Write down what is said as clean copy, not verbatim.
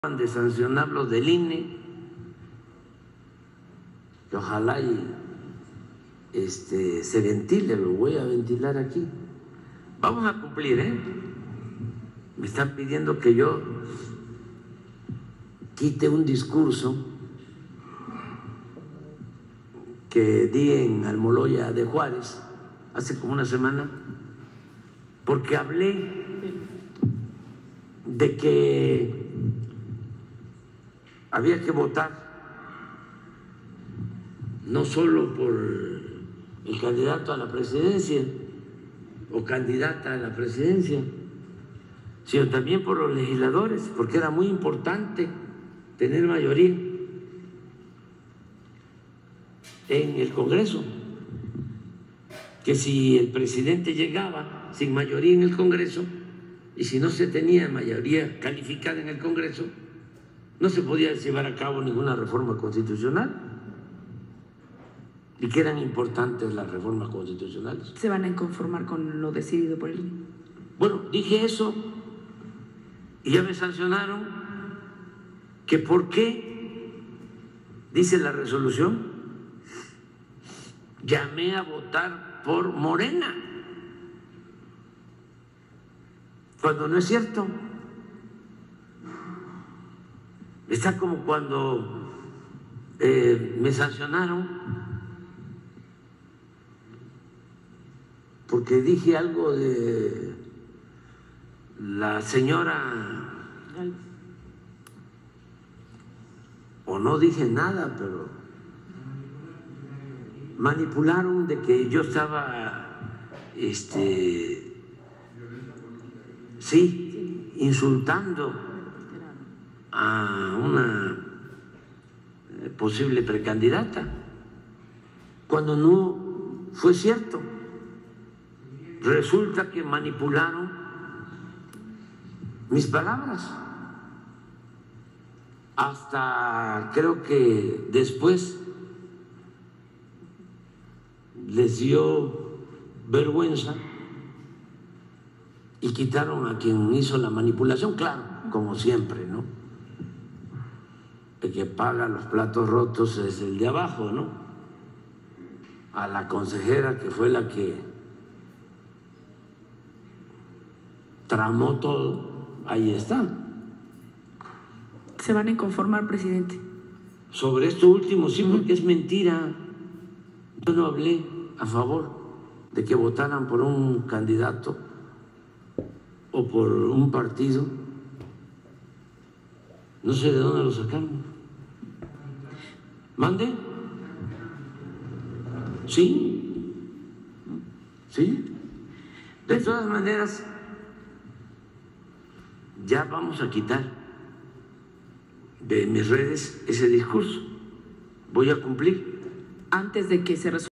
de sancionarlo del INE, que ojalá se ventile, lo voy a ventilar aquí. Vamos a cumplir, ¿eh? Me están pidiendo que yo quite un discurso que di en Almoloya de Juárez hace como una semana, porque hablé de que había que votar no solo por el candidato a la presidencia o candidata a la presidencia, sino también por los legisladores, porque era muy importante tener mayoría en el Congreso, que si el presidente llegaba sin mayoría en el Congreso y si no se tenía mayoría calificada en el Congreso, no se podía llevar a cabo ninguna reforma constitucional, y que eran importantes las reformas constitucionales. ¿Se van a conformar con lo decidido por el INE? Bueno, dije eso y ya me sancionaron, que por qué, dice la resolución, llamé a votar por Morena, cuando no es cierto. Está como cuando me sancionaron porque dije algo de la señora, o no dije nada, pero manipularon de que yo estaba, sí, insultando a una posible precandidata, cuando no fue cierto. Resulta que manipularon mis palabras. Hasta creo que después les dio vergüenza y quitaron a quien hizo la manipulación, claro, como siempre, ¿no? El que paga los platos rotos es el de abajo, ¿no? A la consejera, que fue la que tramó todo, ahí está. ¿Se van a inconformar, presidente? Sobre esto último, sí, porque es mentira. Yo no hablé a favor de que votaran por un candidato o por un partido. No sé de dónde lo sacaron. ¿Mande? ¿Sí? ¿Sí? De todas maneras, ya vamos a quitar de mis redes ese discurso. Voy a cumplir. Antes de que se resuelva